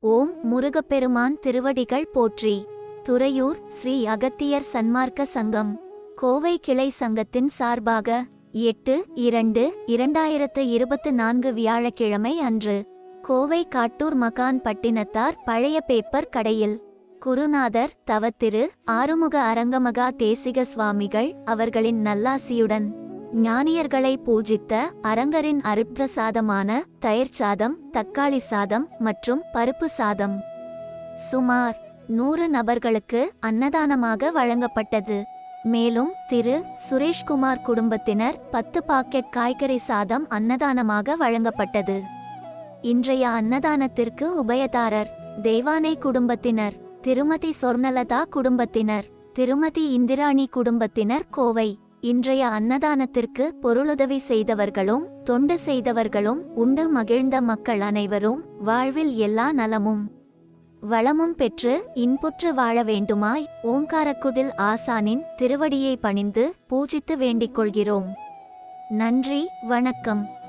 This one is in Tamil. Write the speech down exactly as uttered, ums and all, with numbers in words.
ஓம் முருகப்பெருமான் திருவடிகள் போற்றி. துறையூர் ஸ்ரீ அகத்தியர் சன்மார்க்க சங்கம் கோவை கிளை சங்கத்தின் சார்பாக எட்டு இரண்டு இரண்டாயிரத்து இருபத்து நான்கு வியாழக்கிழமை அன்று கோவை காட்டூர் மகான் பட்டினத்தார் பழைய பேப்பர் கடையில் குருநாதர் தவத்திரு ஆறுமுக அரங்கமகா தேசிக சுவாமிகள் அவர்களின் நல்லாசியுடன் ஞானியர்களை பூஜித்த அரங்கரின் அருட்பிரசாதமான தயிர் சாதம், தக்காளி சாதம் மற்றும் பருப்பு சாதம் சுமார் நூறு நபர்களுக்கு அன்னதானமாக வழங்கப்பட்டது. மேலும் திரு சுரேஷ்குமார் குடும்பத்தினர் பத்து பாக்கெட் காய்கறி சாதம் அன்னதானமாக வழங்கப்பட்டது. இன்றைய அன்னதானத்திற்கு உபயதாரர் தெய்வானை குடும்பத்தினர், திருமதி சொர்ணலதா குடும்பத்தினர், திருமதி இந்திராணி குடும்பத்தினர் கோவை. இன்றைய அன்னதானத்திற்கு பொருளுதவி செய்தவர்களும் தொண்டு செய்தவர்களும் உண்டு மகிழ்ந்த மக்கள் அனைவரும் வாழ்வில் எல்லா நலமும் வளமும் பெற்று இன்புற்று வாழ வேண்டுமாய் ஓங்காரக்குடில் ஆசானின் திருவடியை பணிந்து பூஜித்து வேண்டிக் கொள்கிறோம். நன்றி, வணக்கம்.